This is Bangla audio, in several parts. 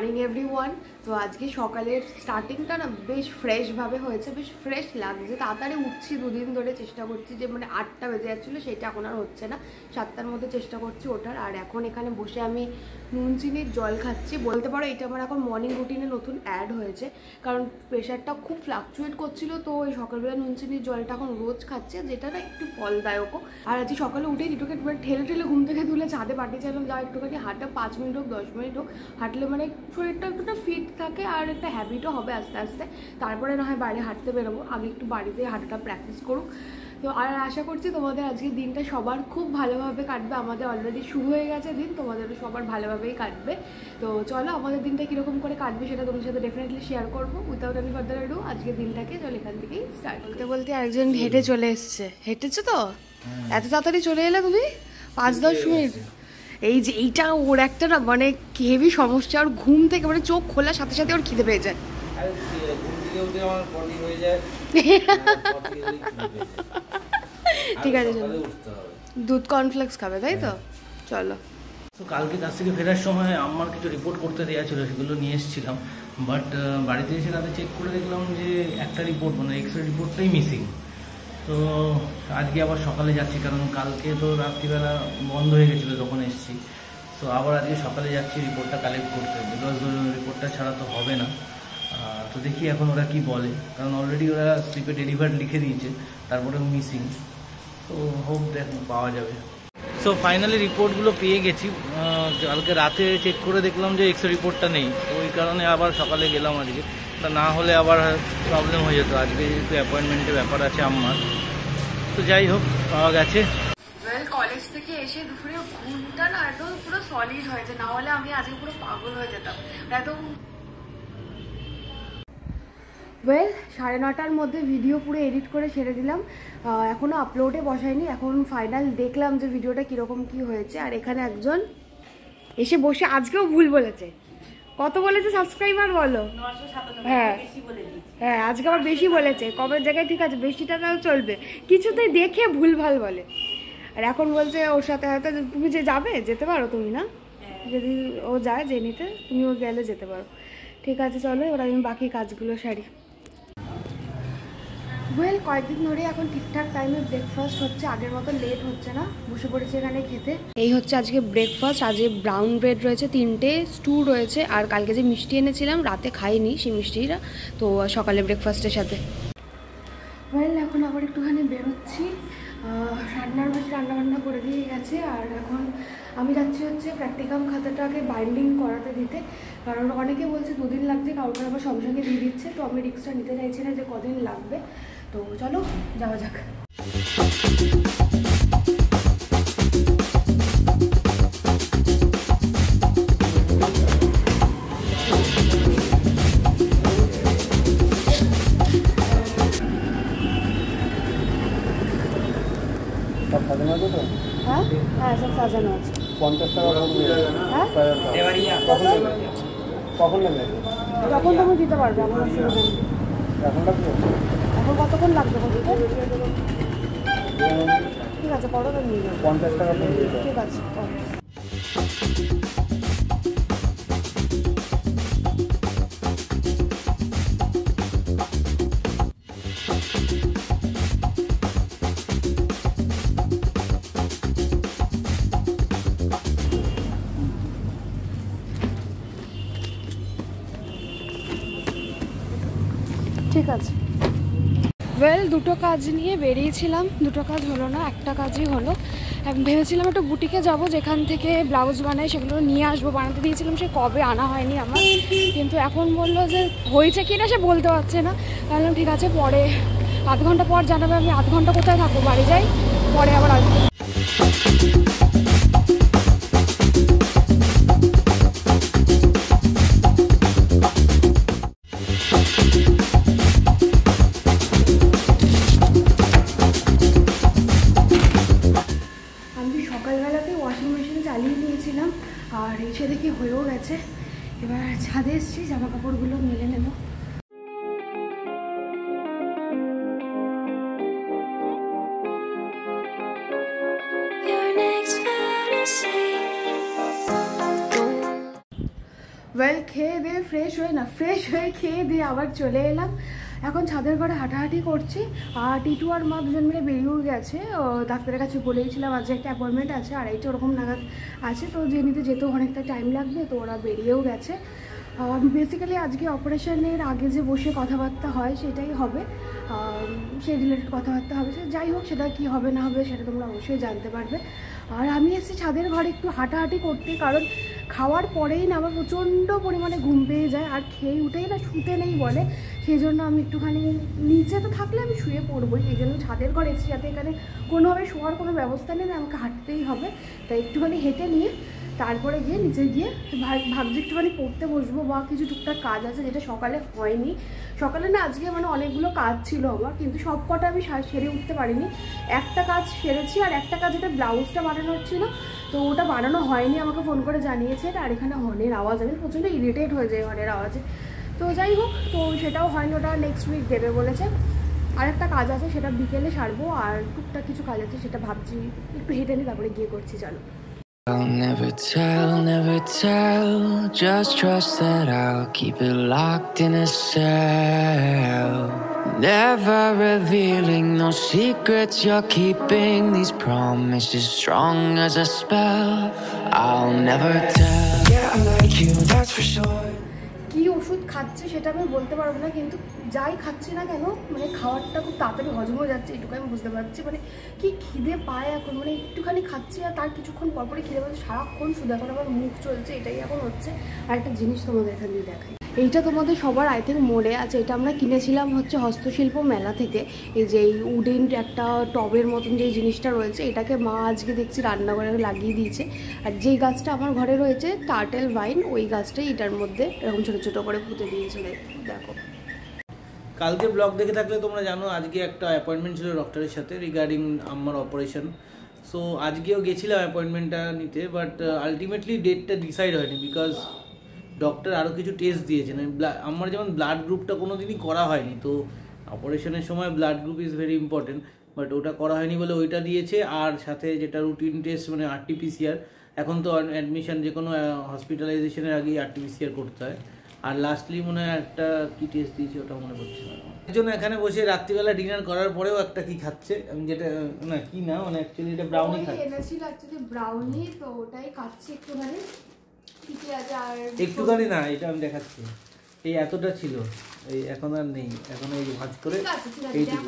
Morning everyone. তো আজকে সকালের স্টার্টিংটা না বেশ ফ্রেশভাবে হয়েছে, বেশ ফ্রেশ লাগছে। তাড়াতাড়ি উঠছি, দুদিন ধরে চেষ্টা করছি যে মানে 8টা বেজে যাচ্ছিলো, সেটা এখন আর হচ্ছে না। 7টার মধ্যে চেষ্টা করছি ওঠার। আর এখন এখানে বসে আমি নুন চিনির জল খাচ্ছি। বলতে পারো এটা আমার এখন মর্নিং রুটিনে নতুন অ্যাড হয়েছে, কারণ প্রেশারটা খুব ফ্লাকচুয়েট করছিলো। তো ওই সকালবেলা নুন চিনির জলটা এখন রোজ খাচ্ছে, যেটা না একটু ফলদায়কও। আর আজকে সকালে উঠেই দুটোকে ঠেলে ঠেলে ঘুম থেকে তুলে ছাদে পাঠিয়ে চাইলাম, যা একটুখানি হাঁটা 5 মিনিট হোক 10 মিনিট হোক হাঁটলে মানে শরীরটা একটুটা ফিট থাকে আর একটা হ্যাবিটও হবে আস্তে আস্তে। তারপরে না হয় বাইরে হাঁটতে বেরোবো, আগে একটু বাড়িতে হাঁটাটা প্র্যাকটিস করুক। তো আর আশা করছি তোমাদের আজকের দিনটা সবার খুব ভালোভাবে কাটবে। আমাদের অলরেডি শুরু হয়ে গেছে দিন, তোমাদেরও সবার ভালোভাবেই কাটবে। তো চলো আমাদের দিনটা কীরকম করে কাটবে সেটা তোমাদের সাথে ডেফিনেটলি শেয়ার করবো। উইথাউট এনি ফার্দার অ্যাডু আজকের দিনটাকে চলো এখান থেকেই স্টার্ট। বলতে বলতে একজন হেঁটে চলে এসছে। হেঁটেছো তো? এত তাড়াতাড়ি চলে এলে তুমি? 5-10 মিনিট। এই যে এইটা ওর একটা না মানে হেভি সমস্যা। ওর ঘুম থেকে মানে চোখ খোলার সাথে সাথে ওর খিদে পেয়ে যায়। ঠিক আছে চলো, দুধ কর্নফ্লেক্স খাবে তাই তো? চলো। তো কালকে কাছ থেকে ফেরার সময় আমার কিছু রিপোর্ট করতে দেওয়া ছিল, সেগুলো নিয়ে এসেছিলাম। বাট বাড়িতে এসে রাতে চেক করে দেখলাম যে একটা রিপোর্ট মানে এক্সরে রিপোর্টটাই মিসিং। তো আজকে আবার সকালে যাচ্ছি, কারণ কালকে তো রাত্রিবেলা বন্ধ হয়ে গেছিলো যখন এসেছি। তো আবার আজকে সকালে যাচ্ছি রিপোর্টটা কালেক্ট করতে, বিকজ রিপোর্টটা ছাড়া তো হবে না। তো দেখি এখন ওরা কি বলে, কারণ অলরেডি ওরা স্লিপে ডেলিভার্ড লিখে দিয়েছে, তারপরেও মিসিং। তো হোপ পাওয়া যাবে। সো ফাইনালি রিপোর্টগুলো পেয়ে গেছি। কালকে রাতে চেক করে দেখলাম যে এক্সরে রিপোর্টটা নেই, তো ওই কারণে আবার সকালে গেলাম আজকে। তা না হলে আবার প্রবলেম হয়ে যেত। আজকে যেহেতু অ্যাপয়েন্টমেন্টের ব্যাপার আছে আমার, তো যাই হোক পাওয়া গেছে। কলেজ থেকে এসে দুপুরে ঘুমটা না একদম পুরো সলিড হয়েছে, না হলে আমি আজকে পুরো পাগল হয়ে যেতাম একদম। 9:30 মধ্যে ভিডিও পুরো এডিট করে ছেড়ে দিলাম, এখনও আপলোডে বসাইনি। এখন ফাইনাল দেখলাম যে ভিডিওটা কীরকম কি হয়েছে। আর এখানে একজন এসে বসে আজকেও ভুল বলেছে। কত বলেছে সাবস্ক্রাইবার বলো? হ্যাঁ হ্যাঁ, আজকে আবার বেশি বলেছে। কবের জায়গায় ঠিক আছে, বেশিটা তাও চলবে, কিছুতেই দেখে ভুলভাল বলে। আর এখন বলছে ওর সাথে হয়তো তুমি যে যাবে যেতে পারো তুমি, না যদি ও যায় যে নিতে তুমিও গেলে যেতে পারো। ঠিক আছে চলো এবার আমি বাকি কাজগুলো সারি। কয়েকদিন ধরে এখন ঠিকঠাক টাইমে ব্রেকফাস্ট হচ্ছে, আগের মতো লেট হচ্ছে না। বসে পড়েছে এখানে খেতে। এই হচ্ছে আজকে ব্রেকফাস্ট। আজকে ব্রাউন ব্রেড রয়েছে 3টে, স্টু রয়েছে, আর কালকে যে মিষ্টি এনেছিলাম রাতে খাইনি সেই মিষ্টিটা, তো সকালে ব্রেকফাস্টের সাথে। এখন আবার একটুখানি বেরোচ্ছি। রান্নার বেশি রান্নাবান্না করে দিয়ে গেছে। আর এখন আমি যাচ্ছি হচ্ছে প্র্যাকটিকাম খাতাটাকে বাইন্ডিং করাতে দিতে, কারণ অনেকে বলছে 2 দিন লাগছে, কারোর আবার সঙ্গে সঙ্গে দিয়ে দিচ্ছে। তো আমি রিস্কটা নিতে চাইছি না যে কদিন লাগবে। তো চলো যাওয়া যাক। হ্যাঁ হ্যাঁ, সব সাজানো আছে। 50 টাকা হ্যাঁ কখন নেবে? যখন তুমি দিতে পারবে, আমার অসুবিধা নেই। এখন কতক্ষণ লাগবে দিতে? ঠিক আছে করো, তো নিয়ে যাবো। 50 টাকা ঠিক আছে। ঠিক আছে। দুটো কাজ নিয়ে বেরিয়েছিলাম, দুটো কাজ হলো না, একটা কাজই হলো। ভেবেছিলাম একটা বুটিকে যাব, যেখান থেকে ব্লাউজ বানাই সেগুলো নিয়ে আসবো। বানাতে দিয়েছিলাম, সে কবে আনা হয়নি আমার, কিন্তু এখন বললো যে হয়েছে কিনা সে বলতে পারছে না। তাহলে ঠিক আছে, পরে 8 ঘন্টা পর জানাবে। আমি 8 ঘন্টা কোথায় থাকবো, বাড়ি যাই, পরে আবার আসবো। সকালবেলাতে ওয়াশিং মেশিন চালিয়ে নিয়েছিলাম, আর এসে দেখি হয়েও গেছে। এবার ছাদে এসেছি, জামা কাপড়গুলো মেলে নেব। ওয়েল খেয়ে দিয়ে ফ্রেশ হয়ে খেয়ে দিয়ে আবার চলে এলাম। এখন ছাদের ঘরে হাঁটাহাঁটি করছি। আর টিটু আর মা দুজন মিলে বেরিয়েও গেছে। ডাক্তারের কাছে বলেইছিলাম আজকে একটা অ্যাপয়েন্টমেন্ট আছে, 2:30 ওরকম নাগাদ আছে, তো যে নিতে যেতেও অনেকটা টাইম লাগবে, তো ওরা বেরিয়েও গেছে। বেসিক্যালি আজকে অপারেশনের আগে যে বসে কথাবার্তা হয় সেটাই হবে, সেই রিলেটেড কথাবার্তা হবে। যাই হোক, সেটা কি হবে না হবে সেটা তোমরা অবশ্যই জানতে পারবে। আর আমি এসেছি ছাদের ঘরে একটু হাঁটাহাঁটি করতে, কারণ খাওয়ার পরেই না আমার প্রচণ্ড পরিমাণে ঘুম পেয়ে যায়, আর খেয়ে উঠেই না শুতে নেই বলে। সেই জন্য আমি একটুখানি, নিচে তো থাকলে আমি শুয়ে পড়বোই, এই জন্য ছাদের ঘরে এসেছি, যাতে এখানে কোনোভাবে শোয়ার কোনো ব্যবস্থা নেই, আমাকে হাঁটতেই হবে। তাই একটুখানি হেঁটে নিয়ে তারপরে গিয়ে নিচে গিয়ে ভাবছি একটুখানি পড়তে বসবো, বা কিছু টুকটাক কাজ আছে যেটা সকালে হয়নি। সকালে না আজকে মানে অনেকগুলো কাজ ছিল আমার, কিন্তু সব কটা আমি সেরে উঠতে পারিনি। একটা কাজ সেরেছি, আর একটা কাজ যেটা ব্লাউজটা বানানোর ছিল, তো ওটা বানানো হয়নি, আমাকে ফোন করে জানিয়েছে। আর এখানে হর্নের আওয়াজ, আমি প্রচণ্ড ইরিটেট হয়ে যায় হর্নের আওয়াজে। তো যাই হোক, তো সেটাও হয়নি, ওটা নেক্সট উইক দেবে বলেছে। আর একটা কাজ আছে সেটা বিকেলে সারবো, আর টুকটাক কিছু কাজ আছে সেটা ভাবছি একটু হেঁটে নিই, তারপরে গিয়ে করছি। চলো। I'll never tell, just trust that I'll keep it locked in a cell. Never revealing no secrets you're keeping, these promises strong as a spell. I'll never tell. Yeah, I like you, that's for sure. কি ওষুধ খাচ্ছে সেটা আমি বলতে পারবো না, কিন্তু যাই খাচ্ছি না কেন মানে খাবারটা খুব তাড়াতাড়ি হজম হয়ে যাচ্ছে, এটুকু আমি বুঝতে পারছি। মানে কি খিদে পায় এখন, মানে একটুখানি খাচ্ছি আর তার কিছুক্ষণ পরপরই খিদে পাচ্ছে, সারাক্ষণ শুধু এখন আমার মুখ চলছে, এটাই এখন হচ্ছে। আর একটা জিনিস তোমাদের এখান দিয়ে দেখাই, এইটা তোমাদের সবার আই থিঙ্ক মনে আছে, এটা আমরা কিনেছিলাম হচ্ছে হস্তশিল্প মেলা থেকে। এই যে এই উডেন একটা টবের মতন যে জিনিসটা রয়েছে, এটাকে মা আজকে দেখছি রান্নাঘরে লাগিয়ে দিয়েছে। আর যেই গাছটা আমার ঘরে রয়েছে টার্টেল ভাইন, ওই গাছটাই এটার মধ্যে এরকম ছোটো ছোটো করে পুঁতে দিয়েছে। দেখো, কালকে ব্লগ দেখে থাকলে তোমরা জানো আজকে একটা অ্যাপয়েন্টমেন্ট ছিল ডক্টরের সাথে রিগার্ডিং আমার অপারেশন। সো আজকেও গেছিলাম অ্যাপয়েন্টমেন্টটা নিতে, বাট আলটিমেটলি ডেটটা ডিসাইড হয়নি, বিকজ ডক্টর আরও কিছু টেস্ট দিয়েছেন। আমার যেমন ব্লাড গ্রুপটা কোনো দিনই করা হয়নি, তো অপারেশনের সময় blood group is very important, but ওটা করা হয়নি বলে ওইটা দিয়েছে। আর সাথে যেটা রুটিন টেস্ট মানে RT-PCR, এখন তো অ্যাডমিশন যে কোনো হসপিটালাইজেশনের আগেই RT-PCR করতে হয়। আর লাস্টলি মনে হয় একটা কি টেস্ট দিয়েছে ওটা মনে পড়ছে না। এর জন্য এখানে বসে রাত্রিবেলা ডিনার করার পরেও একটা কি খাচ্ছে, আমি যেটা না কি না মানে অ্যাকচুয়ালি এটা ব্রাউনি খাচ্ছে, এনেছিল অ্যাকচুয়ালি ব্রাউনি, তো ওটাই খাচ্ছি একটুখানি। ঠিক আছে, আর একটুখানি না, এটা আমি দেখাচ্ছি, এই এতটা ছিল, এই এখন আর নেই, এখন এই ভাজ করে এইটুকু।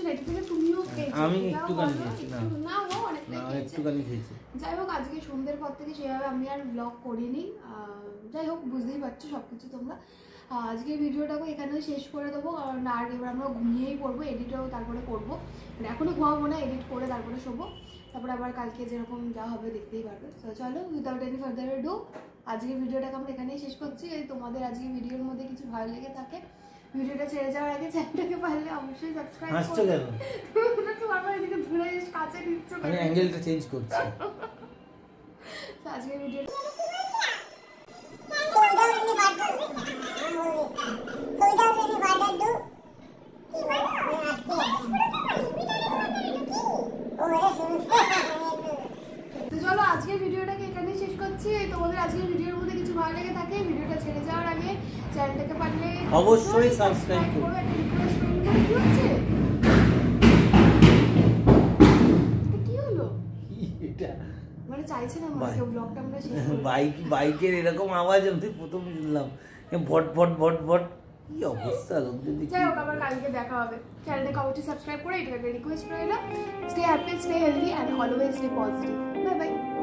আমি একটুখানি খেয়েছি, না একটুখানি খেয়েছি। যাই হোক, আজকে সন্ধ্যের পর থেকে সেভাবে আমি আর ব্লগ করিনি। যাই হোক, বুঝতেই পারছো সবকিছু তোমরা। আজকের ভিডিওটাকে এখানে শেষ করে দেবো, কারণ আর এবার আমরা ঘুমিয়েই পড়বো, এডিটও তারপরে করবো, মানে এখনও ঘুমাবো না, এডিট করে তারপরে শোবো, তারপরে আবার কালকে যেরকম যা হবে দেখতেই পারবে। তো চলো, উইদাউট এনি ফার্দার ডু আজকের ভিডিওটাকে আমরা এখানেই শেষ করছি। তোমাদের আজকে ভিডিওর মধ্যে কিছু ভালো লেগে থাকে, ভিডিওটা ছেড়ে যাওয়ার আগে চ্যানেলটাকে পারলে অবশ্যই সাবস্ক্রাইব করবে। তুমি বারবার এদিকে ঘুরে কাছে দিচ্ছ, আমি অ্যাঙ্গেলটা চেঞ্জ করছি। তো আজকের ভিডিওটা চলো আজকের ভিডিওটাকে এখানেই শেষ করছি। তোমাদের আজকের ভিডিওর মধ্যে কিছু ভালো লেগে থাকে, ভিডিওটা ছেড়ে যাওয়ার আগে চ্যানেলটাকে পারলে অবশ্যই সাবস্ক্রাইব করো। কি হলো এটা মানে চাইছে না মানে ব্লগটা আমরা শেষ করি। বাইকের এরকম আওয়াজ আমি প্রথম শুনলাম, ভট ভট ভট ভট, কি অবস্থা লোকদের দেখি। যাই হোক, আবার কালকে দেখা হবে। চ্যানেলটাকে অবশ্যই সাবস্ক্রাইব করে এটা একটা রিকোয়েস্ট রইল। Stay happy, stay healthy and always stay positive. Bye by.